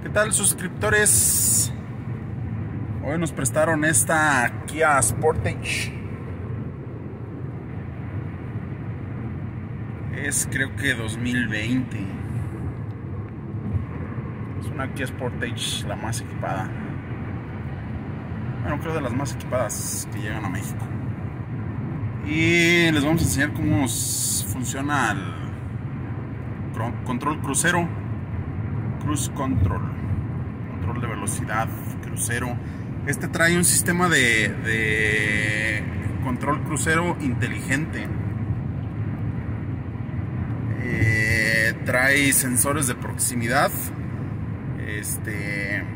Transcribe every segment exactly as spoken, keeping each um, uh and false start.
¿Qué tal, suscriptores? Hoy nos prestaron esta Kia Sportage. Es creo que dos mil veinte. Es una Kia Sportage, la más equipada. Bueno, creo de las más equipadas que llegan a México. Y les vamos a enseñar cómo funciona el control crucero. Cruise control. Control de velocidad, crucero. Este trae un sistema de, de control crucero inteligente. Eh, trae sensores de proximidad. Este...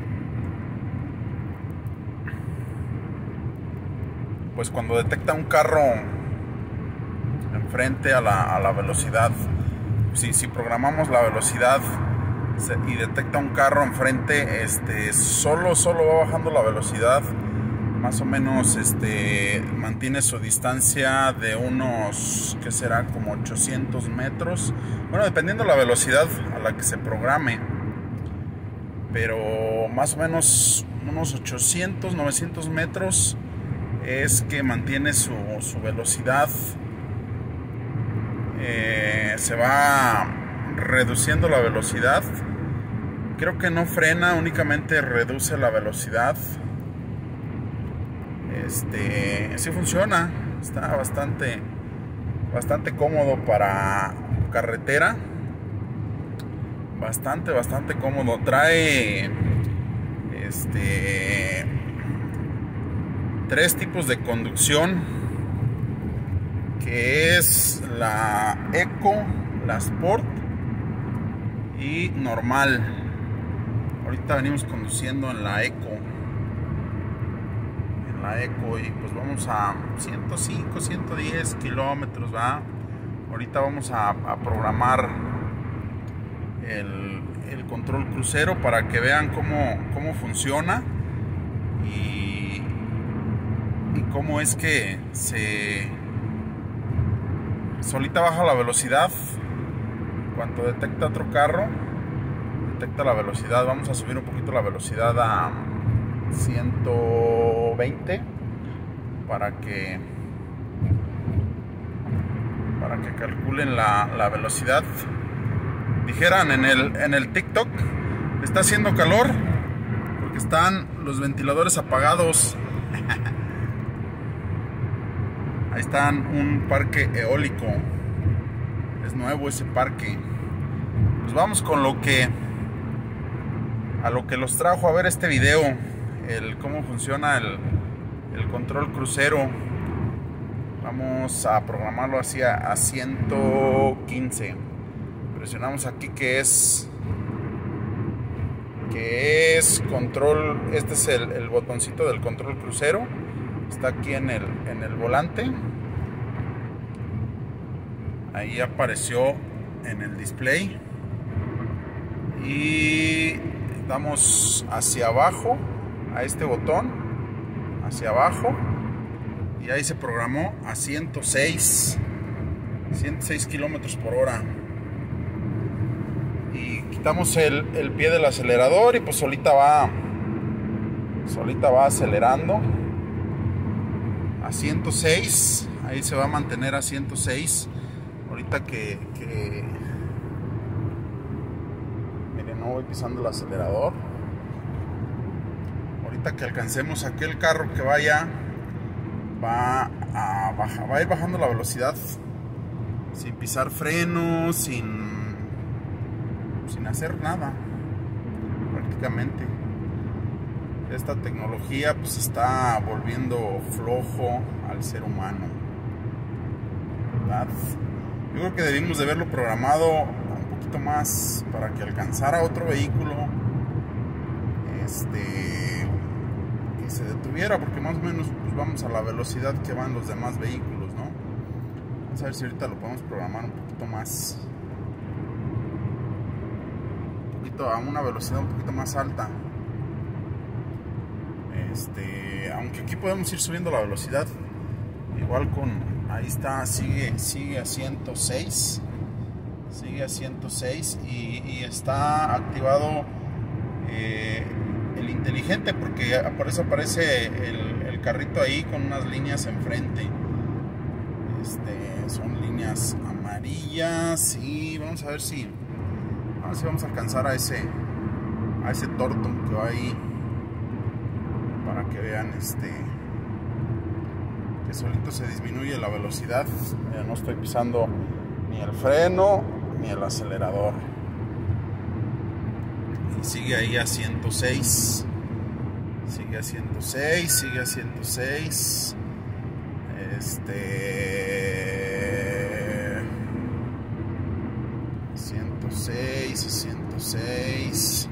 Pues cuando detecta un carro enfrente a la, a la velocidad, si, si programamos la velocidad y detecta un carro enfrente, este, solo, solo va bajando la velocidad, más o menos este, mantiene su distancia de unos, ¿qué será? Como ochocientos metros, bueno, dependiendo de la velocidad a la que se programe, pero más o menos unos ochocientos, novecientos metros es que mantiene su, su velocidad. Eh, se va reduciendo la velocidad. Creo que no frena, únicamente reduce la velocidad. Este, sí funciona, está bastante, bastante cómodo para carretera. Bastante, bastante cómodo. Trae, este, tres tipos de conducción, que es la Eco, la Sport y normal. Ahorita venimos conduciendo en la Eco, en la Eco y pues vamos a ciento cinco, ciento diez kilómetros, ¿va? Ahorita vamos a, a programar el, el control crucero para que vean cómo, cómo funciona y, y cómo es que se solita baja la velocidad cuando detecta otro carro. Detecta la velocidad. Vamos a subir un poquito la velocidad a ciento veinte para que para que calculen la, la velocidad. Dijeran en el, en el TikTok, está haciendo calor porque están los ventiladores apagados. Ahí están, un parque eólico. Es nuevo ese parque. Pues vamos con lo que a lo que los trajo a ver este video, el cómo funciona el, el control crucero. Vamos a programarlo así a, a ciento quince. Presionamos aquí que es que es control. Este es el, el botoncito del control crucero. Está aquí en el, en el volante. Ahí apareció en el display. Y damos hacia abajo a este botón, hacia abajo, y ahí se programó a ciento seis kilómetros por hora. Y quitamos el, el pie del acelerador y pues solita va solita va acelerando a ciento seis. Ahí se va a mantener a ciento seis. Ahorita que, que miren, no voy pisando el acelerador. Ahorita que alcancemos aquel carro que vaya, va a bajar, va a ir bajando la velocidad sin pisar frenos, sin sin hacer nada prácticamente. Esta tecnología pues está volviendo flojo al ser humano, ¿verdad? Yo creo que debimos de haberlo programado un poquito más para que alcanzara otro vehículo, este, y se detuviera, porque más o menos pues vamos a la velocidad que van los demás vehículos, ¿no? Vamos a ver si ahorita lo podemos programar un poquito más, un poquito a una velocidad un poquito más alta. Este, aunque aquí podemos ir subiendo la velocidad, igual con, ahí está, sigue, sigue a ciento seis, sigue a ciento seis y, y está activado eh, el inteligente, porque por eso aparece el, el carrito ahí con unas líneas enfrente. Este, son líneas amarillas y vamos a ver si a ver si vamos a alcanzar a ese a ese Tortum que va ahí, para que vean este que solito se disminuye la velocidad. Ya no estoy pisando ni el freno ni el acelerador y sigue ahí a ciento seis, sigue a ciento seis, sigue a ciento seis. Este ciento seis, ciento seis.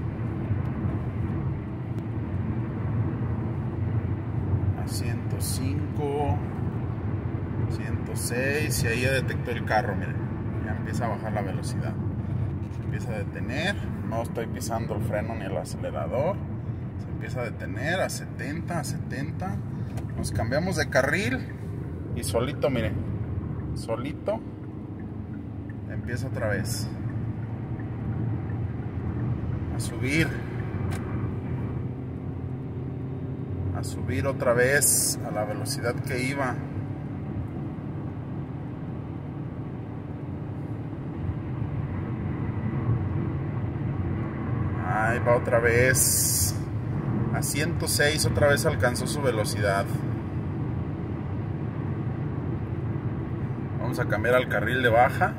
A ciento cinco, ciento seis, y ahí ya detectó el carro, miren, ya empieza a bajar la velocidad, se empieza a detener, no estoy pisando el freno ni el acelerador, se empieza a detener a setenta, a setenta. Nos cambiamos de carril y solito, miren, solito empieza otra vez a subir, a subir otra vez a la velocidad que iba. Ahí va otra vez a ciento seis, otra vez alcanzó su velocidad. Vamos a cambiar al carril de baja.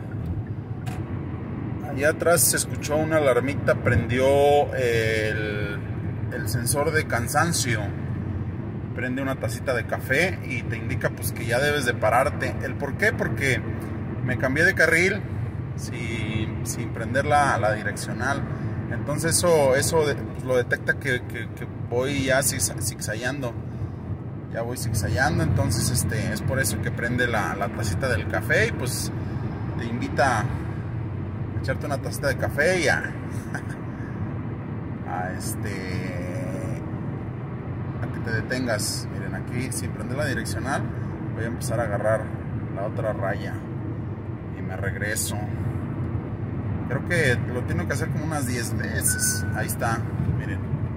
Allá atrás se escuchó una alarmita, prendió el, el sensor de cansancio, prende una tacita de café y te indica pues que ya debes de pararte. ¿El por qué? Porque me cambié de carril sin, sin prender la, la direccional. Entonces eso, eso pues, lo detecta que, que, que voy ya zigzagueando. Ya voy zigzagueando, entonces este, es por eso que prende la, la tacita del café y pues te invita a echarte una tacita de café y a, a este a que te detengas. Miren, aquí sin prender la direccional voy a empezar a agarrar la otra raya y me regreso. Creo que lo tengo que hacer como unas diez veces. Ahí está, miren.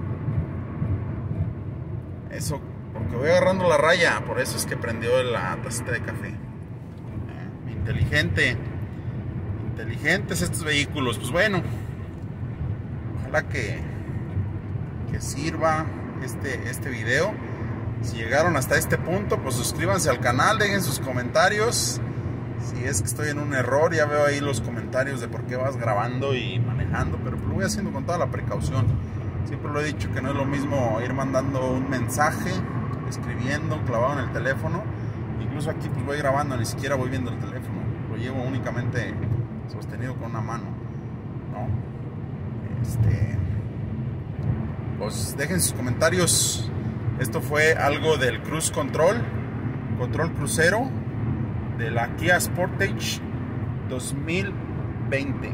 Eso, porque voy agarrando la raya, por eso es que prendió la tacita de café. Eh, inteligente. Inteligentes estos vehículos. Pues bueno, ojalá que, que sirva este, este video. Si llegaron hasta este punto, pues suscríbanse al canal, dejen sus comentarios. Si es que estoy en un error, ya veo ahí los comentarios de por qué vas grabando y manejando, pero lo voy haciendo con toda la precaución. Siempre lo he dicho que no es lo mismo ir mandando un mensaje, escribiendo, clavado en el teléfono. Incluso aquí pues voy grabando, ni siquiera voy viendo el teléfono. Lo llevo únicamente sostenido con una mano, ¿no? Este, pues dejen sus comentarios. Esto fue algo del Cruise Control, control crucero de la Kia Sportage dos mil veinte.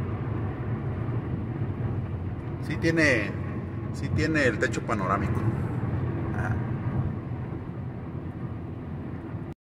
Sí tiene, sí tiene el techo panorámico.